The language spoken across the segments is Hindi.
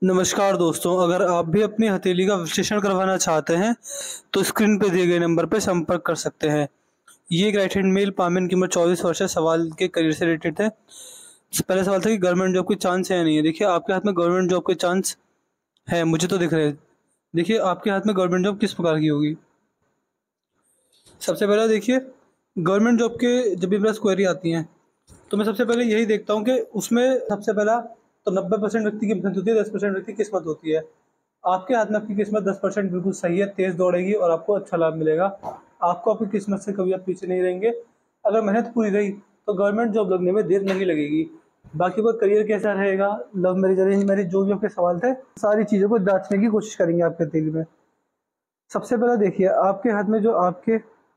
नमस्कार दोस्तों, अगर आप भी अपनी हथेली का विश्लेषण करवाना चाहते हैं तो स्क्रीन पर दिए गए नंबर पर संपर्क कर सकते हैं। ये एक राइट हैंड मेल पामेन की उम्र 24 वर्ष है। सवाल के करियर से रिलेटेड है। पहला सवाल था कि गवर्नमेंट जॉब के चांस है या नहीं है। देखिए, आपके हाथ में गवर्नमेंट जॉब के चांस है, मुझे तो दिख रहे हैं। देखिए, आपके हाथ में गवर्नमेंट जॉब किस प्रकार की होगी। सबसे पहला देखिए, गवर्नमेंट जॉब के जब भी मेरे पास क्वेरी आती हैं तो मैं सबसे पहले यही देखता हूँ कि उसमें सबसे पहला तो 90% व्यक्ति की मेहनत होती है, 10% व्यक्ति की किस्मत होती है। आपके हाथ में आपकी किस्मत 10% बिल्कुल सही है, तेज दौड़ेगी और आपको अच्छा लाभ मिलेगा। आपको अपनी किस्मत से कभी आप पीछे नहीं रहेंगे। अगर मेहनत पूरी रही तो गवर्नमेंट जॉब लगने में देर नहीं लगेगी। बाकी वो करियर कैसा रहेगा, लव मैरिज, अरेंज मैरिज, जो भी आपके सवाल थे, सारी चीज़ों को जांचने की कोशिश करेंगे आपके दिल में। सबसे पहले देखिए, आपके हाथ में जो आपके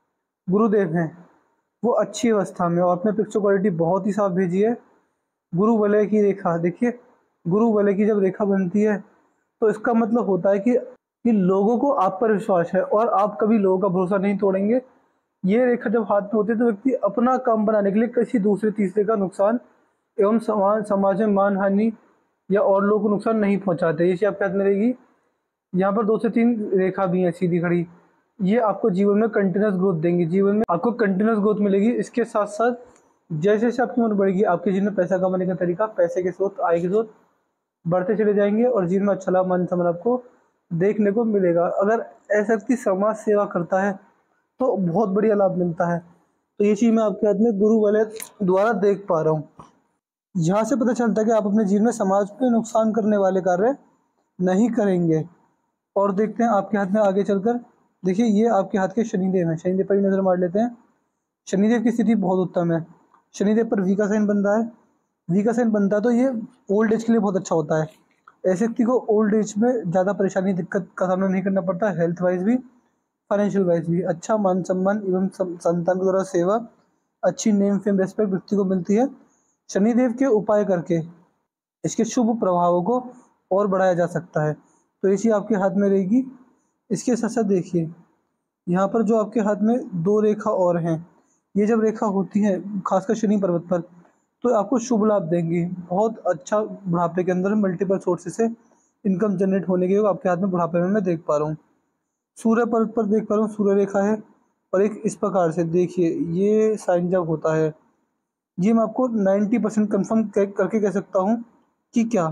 गुरुदेव हैं वो अच्छी अवस्था में और अपने पिक्चर क्वालिटी बहुत ही साफ भेजी है। गुरु वलय की रेखा देखिए, गुरु वलय की जब रेखा बनती है तो इसका मतलब होता है कि लोगों को आप पर विश्वास है और आप कभी लोगों का भरोसा नहीं तोड़ेंगे। ये रेखा जब हाथ में होती है तो व्यक्ति अपना काम बनाने के लिए किसी दूसरे तीसरे का नुकसान एवं समाज में मान हानि या और लोगों को नुकसान नहीं पहुंचाते। ये चीज़ आपके हाथ में रहेगी। यहाँ पर 2 से 3 रेखा भी है सीधी खड़ी। ये आपको जीवन में कंटिन्यूस ग्रोथ देंगी, जीवन में आपको कंटिन्यूस ग्रोथ मिलेगी। इसके साथ साथ जैसे जैसे आपकी उम्र बढ़ेगी आपके जीवन में पैसा कमाने का तरीका, पैसे के स्रोत, आय के स्रोत बढ़ते चले जाएंगे और जीवन में अच्छा लाभ, मान सम्मान आपको देखने को मिलेगा। अगर ऐसा व्यक्ति समाज सेवा करता है तो बहुत बढ़िया लाभ मिलता है। तो ये चीज़ मैं आपके हाथ में गुरु वाले द्वारा देख पा रहा हूँ। यहाँ से पता चलता है कि आप अपने जीवन में समाज को नुकसान करने वाले कार्य नहीं करेंगे। और देखते हैं आपके हाथ में आगे चलकर। देखिए, ये आपके हाथ के शनिदेव हैं। शनिदेव पर भी नजर मार लेते हैं। शनिदेव की स्थिति बहुत उत्तम है। शनिदेव पर वी का साइन बन रहा है। वी का साइन बनता है तो ये ओल्ड एज के लिए बहुत अच्छा होता है। ऐसे व्यक्ति को ओल्ड एज में ज़्यादा परेशानी, दिक्कत का सामना नहीं करना पड़ता, हेल्थ वाइज भी, फाइनेंशियल वाइज भी। अच्छा मान सम्मान एवं संतान के द्वारा सेवा, अच्छी नेम फेम रेस्पेक्ट व्यक्ति को मिलती है। शनिदेव के उपाय करके इसके शुभ प्रभावों को और बढ़ाया जा सकता है। तो ये चीज़ आपके हाथ में रहेगी। इसके साथ साथ देखिए, यहाँ पर जो आपके हाथ में 2 रेखा और हैं, ये जब रेखा होती है खासकर शनि पर्वत पर तो आपको शुभ लाभ देंगी। बहुत अच्छा बुढ़ापे के अंदर मल्टीपल सोर्सेस से इनकम जनरेट होने के आपके हाथ में बुढ़ापे में मैं देख पा रहा हूँ। सूर्य पर्वत पर देख पा रहा हूँ सूर्य रेखा है और एक इस प्रकार से देखिए, ये साइन जब होता है, ये मैं आपको 90% कन्फर्म करके कह सकता हूँ कि क्या,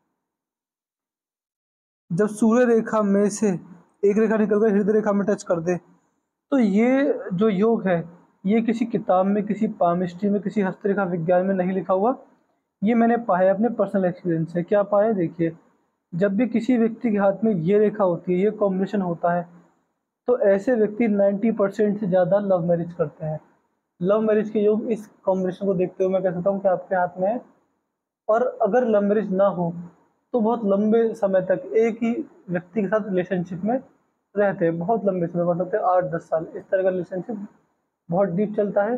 जब सूर्य रेखा में से एक रेखा निकलकर हृदय रेखा में टच कर दे तो ये जो योग है, ये किसी किताब में, किसी पामिस्ट्री में, किसी हस्तरेखा विज्ञान में नहीं लिखा हुआ। ये मैंने पाया अपने पर्सनल एक्सपीरियंस से। क्या पाया, देखिए, जब भी किसी व्यक्ति के हाथ में ये रेखा होती है, ये कॉम्बिनेशन होता है, तो ऐसे व्यक्ति 90% से ज़्यादा लव मैरिज करते हैं। लव मैरिज के योग इस कॉम्बिनेशन को देखते हुए मैं कह सकता हूँ कि आपके हाथ में है। और अगर लव मैरिज ना हो तो बहुत लंबे समय तक एक ही व्यक्ति के साथ रिलेशनशिप में रहते हैं, बहुत लंबे समय, मतलब 8-10 साल, इस तरह का रिलेशनशिप बहुत डीप चलता है।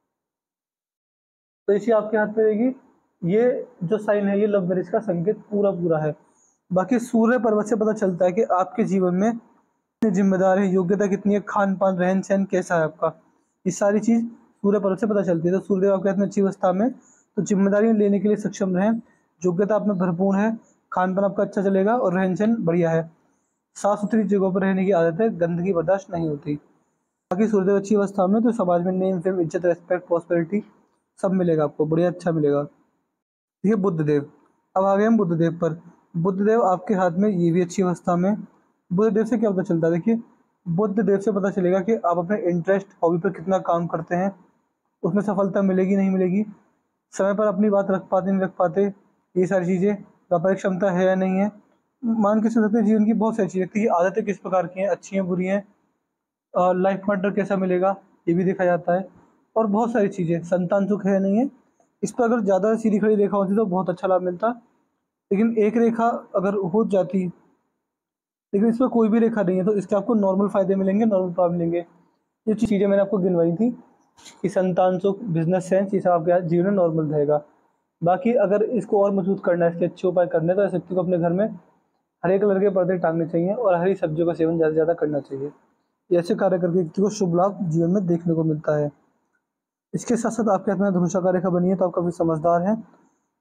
तो इसी आपके हाथ में रहेगी। ये जो साइन है ये लव मैरिज का संकेत पूरा पूरा है। बाकी सूर्य पर्वत से पता चलता है कि आपके जीवन में कितनी जिम्मेदार है, योग्यता कितनी है, खान पान, रहन सहन कैसा है आपका, ये सारी चीज़ सूर्य पर्वत से पता चलती है। तो सूर्यदेव आपके हाथ में अच्छी अवस्था में, तो जिम्मेदारियाँ लेने के लिए सक्षम रहें, योग्यता आप में भरपूर है, खान पान आपका अच्छा चलेगा और रहन सहन बढ़िया है, साफ सुथरी जगहों पर रहने की आदत है, गंदगी बर्दाश्त नहीं होती। बाकी सूर्यदेव अच्छी अवस्था में तो समाज में नेम फेम, इज्जत, रेस्पेक्ट, प्रॉस्पेरिटी सब मिलेगा आपको, बढ़िया अच्छा मिलेगा। ये बुद्धदेव, अब आ गए हम बुद्धदेव पर। बुद्धदेव आपके हाथ में, ये भी अच्छी अवस्था में। बुद्धदेव से क्या पता चलता है, देखिए, बुद्धदेव से पता चलेगा कि आप अपने इंटरेस्ट, हॉबी पर कितना काम करते हैं, उसमें सफलता मिलेगी नहीं मिलेगी, समय पर अपनी बात रख पाते नहीं रख पाते, ये सारी चीज़ें, व्यापारिक क्षमता है या नहीं है, मान के चल सकते हैं। जीवन की बहुत सारी चीज़ें, की आदतें किस प्रकार की हैं, अच्छी हैं बुरी हैं, लाइफ पार्टनर कैसा मिलेगा ये भी देखा जाता है, और बहुत सारी चीज़ें, संतान सुख है नहीं है। इस पर अगर ज़्यादा सीधी खड़ी रेखा होती तो बहुत अच्छा लाभ मिलता, लेकिन एक रेखा अगर हो जाती, लेकिन इस पर कोई भी रेखा नहीं है तो इसके आपको नॉर्मल फ़ायदे मिलेंगे, नॉर्मल लाभ मिलेंगे। ये चीज़ें मैंने आपको गिनवाई थी कि संतान सुख, बिजनेस सेंस, ये सब आपके जीवन में नॉर्मल रहेगा। बाकी अगर इसको और मजबूत करना है, इसके अच्छे उपाय करने हैं, तो ऐसे व्यक्ति को अपने घर में हरे कलर के पर्दे टांगने चाहिए और हरी सब्जियों का सेवन ज़्यादा से ज़्यादा करना चाहिए। ये ऐसे कार्य करके व्यक्ति को शुभ लाभ जीवन में देखने को मिलता है। इसके साथ साथ आपके हाथ में धनुषा का रेखा बनी है तो आप काफ़ी समझदार हैं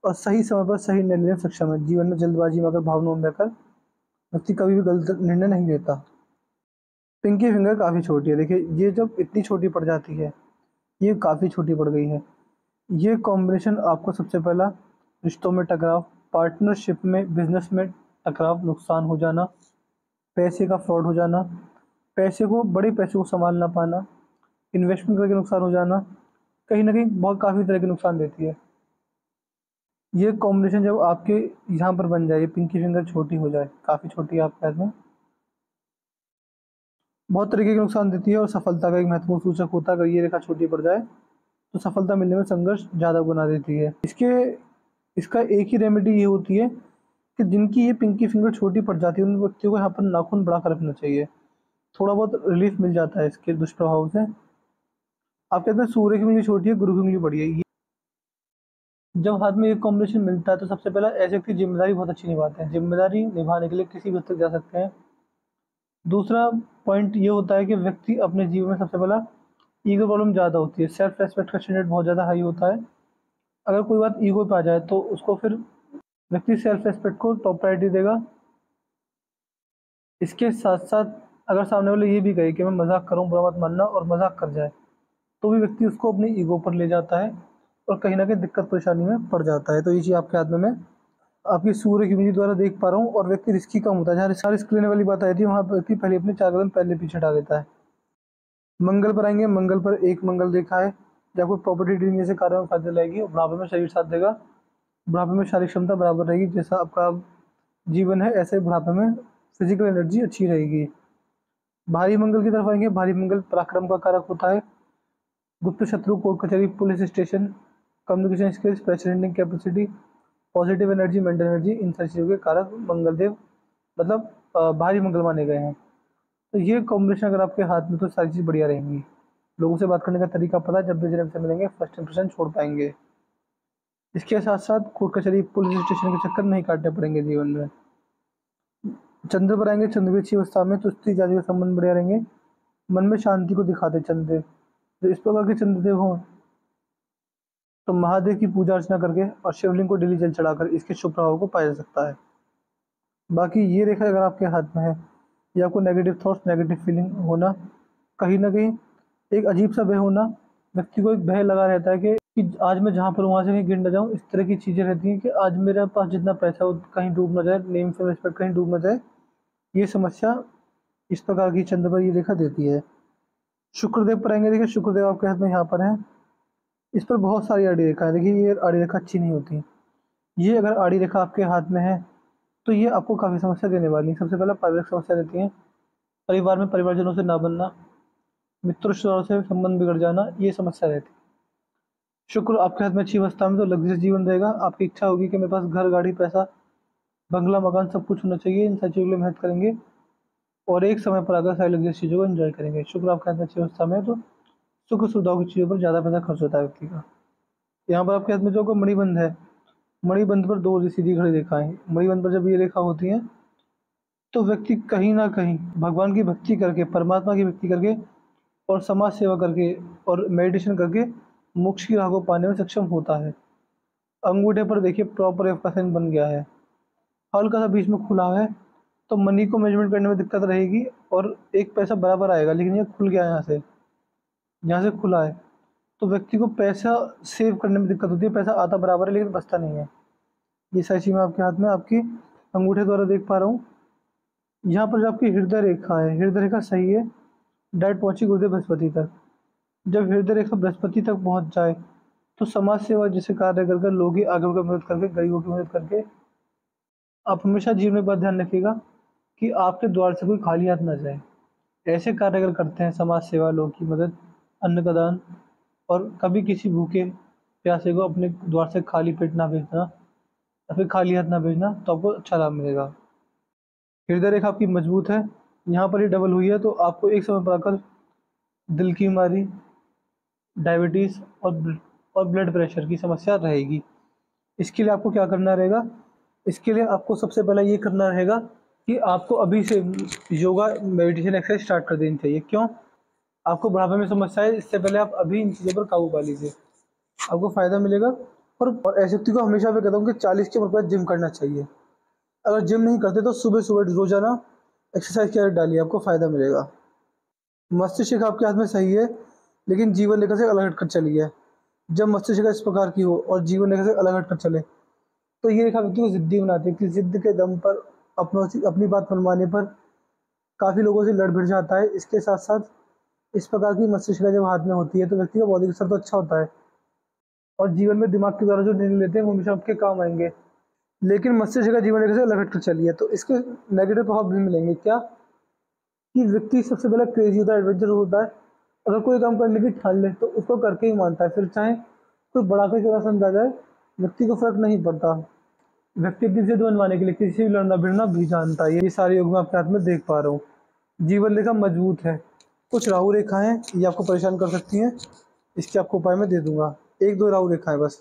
और सही समय पर सही निर्णय लेने में सक्षम है। जीवन में जल्दबाजी में आकर, भावनाओं में आकर व्यक्ति कभी भी गलत निर्णय नहीं लेता। पिंकी फिंगर काफ़ी छोटी है। देखिए ये जब इतनी छोटी पड़ जाती है, ये काफ़ी छोटी पड़ गई है। ये कॉम्बिनेशन आपको सबसे पहला रिश्तों में टकराव, पार्टनरशिप में, बिजनेस में टकराव, नुकसान हो जाना, पैसे का फ्रॉड हो जाना, पैसे को, बड़े पैसे को संभाल ना पाना, इन्वेस्टमेंट करके नुकसान हो जाना, कहीं ना कहीं बहुत काफ़ी तरह के नुकसान देती है। ये कॉम्बिनेशन जब आपके यहाँ पर बन जाए, पिंकी फिंगर छोटी हो जाए, काफ़ी छोटी है आपके हाथ में, बहुत तरीके के नुकसान देती है और सफलता का एक महत्वपूर्ण सूचक होता है। अगर ये रेखा छोटी पड़ जाए तो सफलता मिलने में संघर्ष ज़्यादा बना देती है। इसका एक ही रेमेडी ये होती है कि जिनकी ये पिंकी फिंगर छोटी पड़ जाती है उन व्यक्तियों को यहाँ पर नाखून बढ़ाकर रखना चाहिए। थोड़ा बहुत रिलीफ मिल जाता है इसके दुष्प्रभाव से। आप कहते हैं सूर्य की उंगली छोटी है, गुरु की उंगली बड़ी है। जब हाथ में एक कॉम्बिनेशन मिलता है तो सबसे पहला ऐसे व्यक्ति जिम्मेदारी बहुत अच्छी निभाते हैं। जिम्मेदारी निभाने के लिए किसी भी हद तक जा सकते हैं। दूसरा पॉइंट ये होता है कि व्यक्ति अपने जीवन में सबसे पहला ईगो प्रॉब्लम ज़्यादा होती है। सेल्फ रेस्पेक्ट का स्टैंडर्ड बहुत ज़्यादा हाई होता है। अगर कोई बात ईगो पे आ जाए तो उसको फिर व्यक्ति सेल्फ रेस्पेक्ट को टॉप प्रायोरिटी देगा। इसके साथ साथ अगर सामने वाले ये भी कहे कि मैं मजाक करूँ, बुरा मत मानना, और मजाक कर जाए, तो भी व्यक्ति उसको अपनी ईगो पर ले जाता है और कहीं ना कहीं दिक्कत परेशानी में पड़ जाता है। तो ये चीज़ आपके हाथ में मैं आपकी सूर्य की उंगली द्वारा देख पा रहा हूँ। और व्यक्ति रिस्की कम होता है। जहाँ रिस्क लेने वाली बात आई थी वहाँ व्यक्ति पहले अपने 4 कदम पहले पीछे हटा देता है। मंगल पर आएंगे। मंगल पर एक मंगल देखा है जब कोई प्रॉपर्टी डीलिंग जैसे कार्यों में फायदा लाएगी। बुढ़ापे में शरीर साथ देगा। बुढ़ापे में शारीरिक क्षमता बराबर रहेगी। जैसा आपका जीवन है ऐसे बुढ़ापे में फिजिकल एनर्जी अच्छी रहेगी। भारी मंगल की तरफ आएंगे। भारी मंगल पराक्रम का कारक होता है। गुप्त शत्रु, कोर्ट कचहरी, police station, communication skills, presiding capacity, positive energy, mental energy, इन सारी चीज़ों के कारक मंगलदेव मतलब भारी मंगल माने गए हैं। तो ये कॉम्बिनेशन अगर आपके हाथ में तो सारी चीज़ बढ़िया रहेंगी। लोगों से बात करने का तरीका पता है, जब भी जन्म से मिलेंगे फर्स्ट इंप्रेशन छोड़ पाएंगे। इसके साथ साथ कोर्ट कचहरी, पुलिस स्टेशन के चक्कर नहीं काटने पड़ेंगे जीवन में। चंद्र पर आएंगे। चंद्र की अच्छी अवस्था में तो स्त्री जाति के संबंध बढ़िया रहेंगे। मन में शांति को दिखाते चंद्रदेव। तो इस प्रकार के चंद्रदेव हों तो महादेव की पूजा अर्चना करके और शिवलिंग को डेली जल चढ़ाकर इसके शुभ प्रभाव को पाया जा सकता है। बाकी ये रेखा अगर आपके हाथ में है या आपको नेगेटिव थॉट्स, नेगेटिव फीलिंग होना, कहीं ना कहीं एक अजीब सा भय होना, व्यक्ति को एक भय लगा रहता है कि आज मैं जहाँ पर वहाँ से कहीं गिर न जाऊँ। इस तरह की चीज़ें रहती हैं कि आज मेरे पास जितना पैसा हो कहीं डूब न जाए, नेम से रिस्पेक्ट कहीं डूब न जाए। ये समस्या इस प्रकार की चंद्र पर ये रेखा देती है। शुक्रदेव पर आएंगे। देखिए शुक्रदेव आपके हाथ में यहाँ पर है। इस पर बहुत सारी आड़ी रेखा है। देखिए ये आड़ी रेखा अच्छी नहीं होती। ये अगर आड़ी रेखा आपके हाथ में है तो ये आपको काफ़ी समस्या देने वाली है। सबसे पहला पारिवारिक समस्या रहती है। परिवार में परिवारजनों से ना बनना, मित्रों रिश्तेदारों से संबंध बिगड़ जाना, ये समस्या रहती है। शुक्र आपके हाथ में अच्छी अवस्था में तो लग्जरियस जीवन रहेगा। आपकी इच्छा होगी कि मेरे पास घर, गाड़ी, पैसा, बंगला, मकान सब कुछ होना चाहिए। इन सारी चीज़ों के लिए मेहनत करेंगे और एक समय पर आकर सारी लग्जरियस चीज़ों को एंजॉय करेंगे। शुक्र आपके हाथ में अच्छी अवस्था में है तो सुख सुविधाओं की चीज़ों पर ज़्यादा पैसा खर्च होता है व्यक्ति का। यहाँ पर आपके हाथ में जो मणिबंध है, मणिबंध पर 2 सीधी खड़ी रेखाएं। मणिबंध पर जब ये रेखा होती है तो व्यक्ति कहीं ना कहीं भगवान की भक्ति करके, परमात्मा की भक्ति करके और समाज सेवा करके और मेडिटेशन करके मोक्ष की राह को पाने में सक्षम होता है। अंगूठे पर देखिए प्रॉपर एफ का साइन बन गया है। हल्का सा बीच में खुला है तो मनी को मेजरमेंट करने में दिक्कत रहेगी और एक पैसा बराबर आएगा। लेकिन ये खुल गया है यहाँ से खुला है तो व्यक्ति को पैसा सेव करने में दिक्कत होती है। पैसा आता बराबर है लेकिन बचता नहीं है। ये सारी चीज़ मैं आपके हाथ में आपकी अंगूठे द्वारा देख पा रहा हूँ। यहाँ पर जो आपकी हृदय रेखा है, हृदय रेखा सही है, डायरेक्ट पहुँची गुरुदेव बृहस्पति तक। जब हृदय रेखा बृहस्पति तक पहुँच जाए तो समाज सेवा जैसे कार्य कर लोगों की आगे बढ़कर मदद करके, गरीबों की मदद करके, आप हमेशा जीवन में बात ध्यान रखिएगा कि आपके द्वार से कोई खाली हाथ न जाए। ऐसे कार्य अगर करते हैं समाज सेवा, लोगों की मदद, अन्न का दान, और कभी किसी भूखे प्यासे को अपने द्वार से खाली पेट ना भेजना या फिर खाली हाथ ना भेजना तो आपको अच्छा लाभ मिलेगा। हृदय रेखा आपकी मजबूत है, यहाँ पर ही डबल हुई है तो आपको एक समय पर आकर दिल की बीमारी, डायबिटीज़ और ब्लड प्रेशर की समस्या रहेगी। इसके लिए आपको क्या करना रहेगा? इसके लिए आपको सबसे पहले ये करना रहेगा कि आपको अभी से योगा, मेडिटेशन, एक्सरसाइज स्टार्ट कर देनी चाहिए। क्यों? आपको बुढ़ापे में समस्या है, इससे पहले आप अभी इन चीज़ों पर काबू पा लीजिए, आपको फ़ायदा मिलेगा। और ऐसे व्यक्ति को हमेशा मैं कहता हूँ कि 40 की उम्र पर जिम करना चाहिए। अगर जिम नहीं करते तो सुबह-सुबह रोज़ाना एक्सरसाइज की आदत डालिए, आपको फ़ायदा मिलेगा। मस्तिष्क आपके हाथ में सही है, लेकिन जीवन रेखा से अलग हटकर चली है। जब मस्तिष्क इस प्रकार की हो और जीवन रेखा से अलग हटकर चले, तो ये रेखा व्यक्ति को ज़िद्दी बनाती है कि ज़िद के दम पर अपनी बात मनवाने पर काफ़ी लोगों से लड़ भिड़ जाता है। इसके साथ-साथ इस प्रकार की मस्तिष्क रेखा जब हाथ में होती है, तो व्यक्ति का बौद्धिक स्तर तो अच्छा होता है और जीवन में दिमाग के द्वारा जो निर्णय लेते हैं, वो हमेशा आपके काम आएँगे। लेकिन मस्तिष्क का जीवन रेखा से अलग हटकर चली है, तो इसके नेगेटिव प्रभाव भी मिलेंगे। क्या? कि व्यक्ति सबसे पहले क्रेज़ी होता है, एडवेंचरस होता है। अगर कोई काम करने की ठान ले, तो उसको करके ही मानता है, फिर चाहे कोई बड़ा कोई क्यों ना समझा जाए, व्यक्ति को फ़र्क नहीं पड़ता। व्यक्ति अपनी ज़िद मनवाने के लिए किसी से भी लड़ना-भिड़ना भी जानता है। ये सारे योग मैं आपके हाथ में देख पा रहा हूँ। जीवन रेखा मजबूत है। कुछ राहु रेखाएँ ये आपको परेशान कर सकती हैं, इसके आपको उपाय मैं दे दूँगा। 1-2 राहु रेखाएँ बस।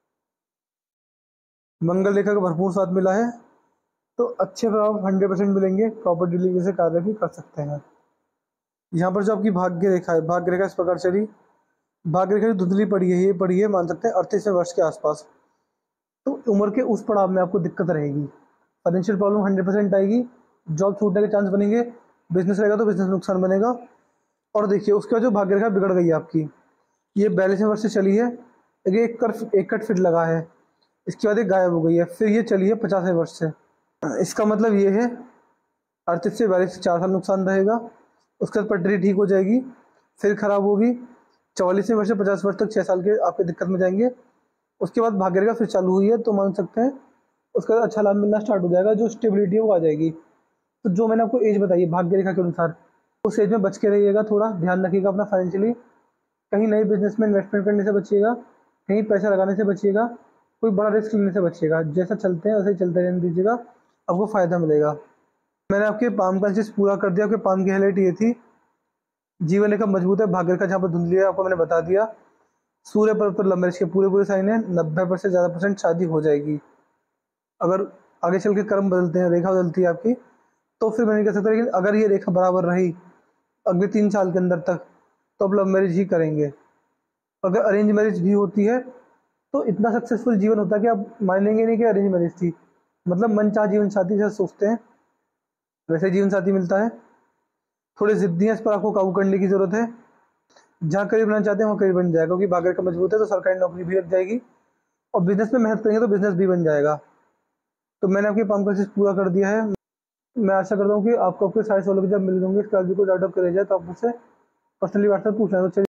मंगल रेखा का भरपूर साथ मिला है, तो अच्छे प्रभाव 100% मिलेंगे, प्रॉपर डिलीवरी से कार्य भी कर सकते हैं। यहाँ पर जो आपकी भाग्य रेखा है, भाग्य रेखा इस प्रकार चली, भाग्य रेखा जो धुंधली पड़ी है, ये पड़ी है मान सकते हैं 38वें वर्ष के आसपास। तो उम्र के उस पड़ाव में आपको दिक्कत रहेगी, फाइनेंशियल प्रॉब्लम 100% आएगी, जॉब छूटने के चांस बनेंगे, बिजनेस रहेगा तो बिजनेस नुकसान बनेगा। और देखिए उसके बाद जो भाग्य रेखा बिगड़ गई है आपकी, ये 42वें वर्ष से चली है, ये एक कट फिर लगा है, इसके बाद ये गायब हो गई है, फिर ये चली है 50वें वर्ष से। इसका मतलब ये है 38 से 42 से 4 साल नुकसान रहेगा, उसके बाद पटरी ठीक हो जाएगी, फिर खराब होगी, 44वें वर्ष से 50 वर्ष तक 6 साल के आपके दिक्कत में जाएंगे। उसके बाद भाग्य रेखा फिर चालू हुई है, तो मान सकते हैं उसका अच्छा लाभ मिलना स्टार्ट हो जाएगा, जो स्टेबिलिटी है वो आ जाएगी। तो जो मैंने आपको एज बताई है भाग्य रेखा के अनुसार, उस एज में बच के रहिएगा, थोड़ा ध्यान रखिएगा अपना फाइनेंशियली, कहीं नए बिजनेस में इन्वेस्टमेंट करने से बचिएगा, कहीं पैसा लगाने से बचिएगा, कोई बड़ा रिस्क लेने से बचिएगा। जैसा चलते हैं वैसे ही चलते रहने दीजिएगा, आपको फ़ायदा मिलेगा। मैंने आपके पाम का चीज़ पूरा कर दिया, आपके पाम की हाईलाइट ये थी, जीवन रेखा मजबूत है, भाग्य रेखा जहाँ पर धुंधली है आपको मैंने बता दिया। सूर्य पर्व पर लव मैरिज के पूरे साइन है, 90% से ज़्यादा परसेंट शादी हो जाएगी। अगर आगे चल के कर्म बदलते हैं, रेखा बदलती है आपकी, तो फिर मैं नहीं कह सकता, लेकिन अगर ये रेखा बराबर रही अगले 3 साल के अंदर तक, तो आप लव मैरिज ही करेंगे। अगर अरेंज मैरिज भी होती है, तो इतना सक्सेसफुल जीवन होता है कि आप मानेंगे नहीं कि अरेंज मैरिज थी। मतलब मनचाहा जीवन साथी जैसा सोचते हैं, वैसे जीवन साथी मिलता है। थोड़े ज़िद्दी हैं, इस पर आपको काबू करने की ज़रूरत है। जहाँ करियर बनाना चाहते हैं वहाँ करियर बन जाएगा, क्योंकि भाग्य रेखा मजबूत है, तो सरकारी नौकरी भी लग जाएगी और बिज़नेस में मेहनत करेंगे तो बिज़नेस भी बन जाएगा। तो मैंने आपकी पाम का चीज़ पूरा कर दिया है। मैं आशा करता हूँ कि आपको आपके सारे सवालों के जब मिल होंगे, इसके बाद भी कोई डाउट अगर रह जाए तो आप मुझसे पर्सनली व्हाट्सएप पूछ लें। तो चलिए